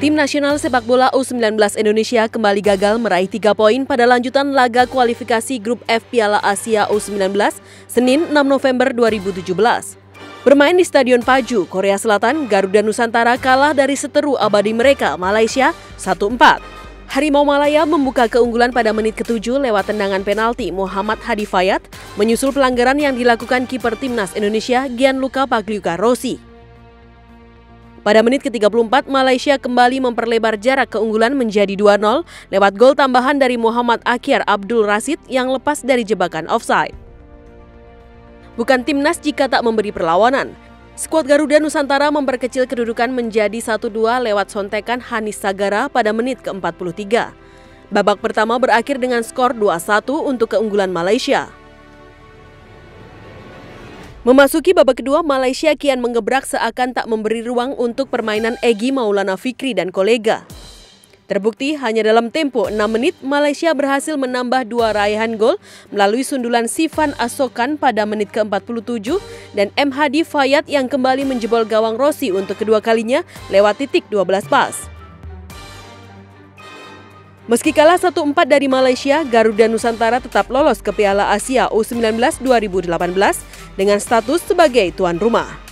Tim nasional sepak bola U19 Indonesia kembali gagal meraih 3 poin pada lanjutan laga kualifikasi Grup F Piala Asia U19 Senin 6 November 2017. Bermain di Stadion Paju, Korea Selatan, Garuda Nusantara kalah dari seteru abadi mereka, Malaysia 1-4. Harimau Malaya membuka keunggulan pada menit ke-7 lewat tendangan penalti Muhammad Hadi Fayat, menyusul pelanggaran yang dilakukan kiper Timnas Indonesia Gianluca Pagliuca-Rossi. Pada menit ke-34, Malaysia kembali memperlebar jarak keunggulan menjadi 2-0 lewat gol tambahan dari Muhammad Akhyar Abdul Rashid yang lepas dari jebakan offside. Bukan timnas jika tak memberi perlawanan. Skuad Garuda Nusantara memperkecil kedudukan menjadi 1-2 lewat sontekan Hanis Sagara pada menit ke-43. Babak pertama berakhir dengan skor 2-1 untuk keunggulan Malaysia. Memasuki babak kedua, Malaysia kian mengebrak seakan tak memberi ruang untuk permainan Egy Maulana Fikri dan kolega. Terbukti hanya dalam tempo 6 menit, Malaysia berhasil menambah 2 raihan gol melalui sundulan Sifan Asokan pada menit ke-47 dan M. Hadi Fayat yang kembali menjebol gawang Rossi untuk kedua kalinya lewat titik 12 pas. Meski kalah 1-4 dari Malaysia, Garuda Nusantara tetap lolos ke Piala Asia U19 2018 dengan status sebagai tuan rumah.